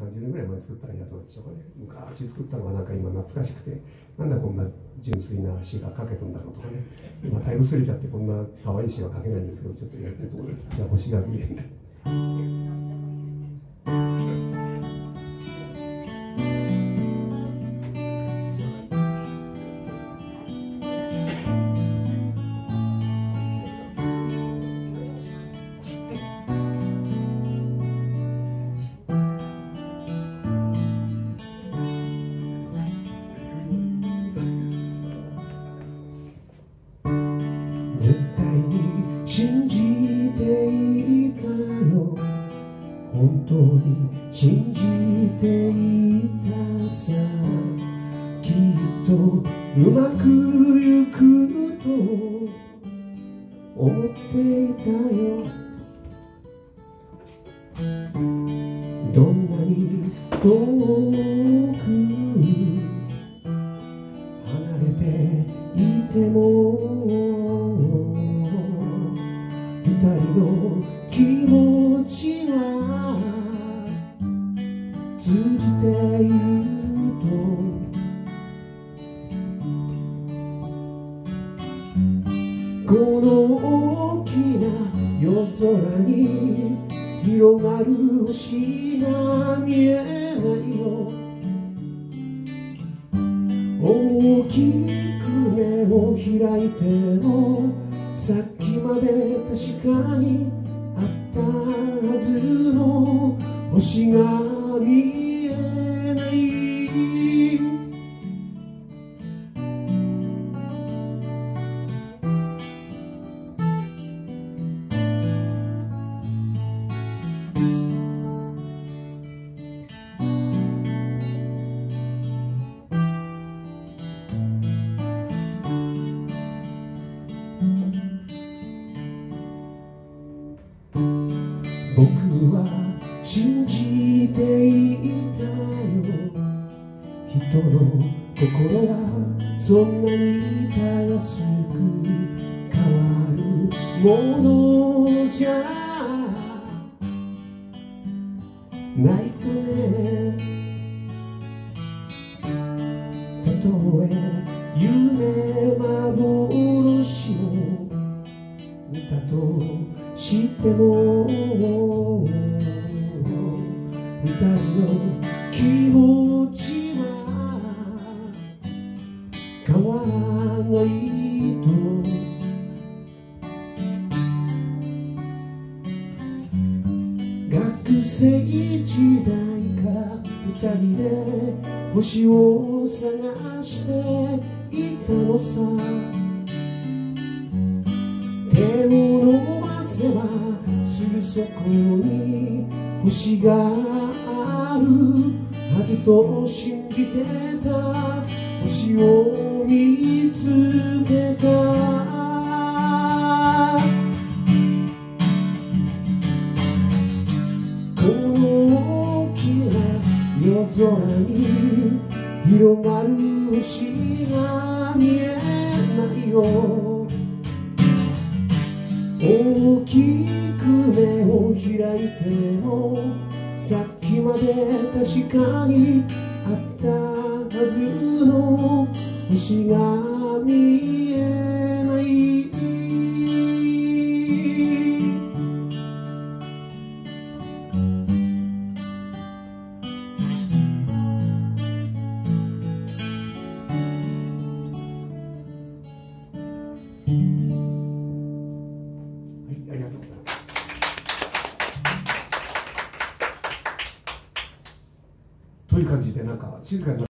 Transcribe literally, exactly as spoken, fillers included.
さんじゅうねんぐらい前に作ったやつなんでしょうかね。昔作ったのがなんか今懐かしくて、なんだこんな純粋な詩が書けたんだろうとかね、今だいぶすれちゃってこんな可愛い詩は書けないんですけど、ちょっとやりたいところです。じゃあ星が見えない。絶対に信じていたよ、本当に信じていたさ。きっとうまくゆくと思っていたよ。どんなに遠く離れていても二人の気持ちは通じていると。この大きな夜空に広がる星が見えないよ。大きく目を開いてもさっきまで確かにあったはずの星が見えない。僕は信じていたよ、人の心はそんなにたやすく変わるものじゃないとね。たとえ夢幻を見たとしても二人の気持ちは変わらないと。学生時代から二人で星を探していたのさ。手を伸ばせばすぐそこに星があるはずと信じてた。星を見つけた。この大きな夜空に広がる星が見えないよ。大きく目を開いてもさっきまで確かにあったはずの星が見えない。ありがとうございます。という感じでなんか静かに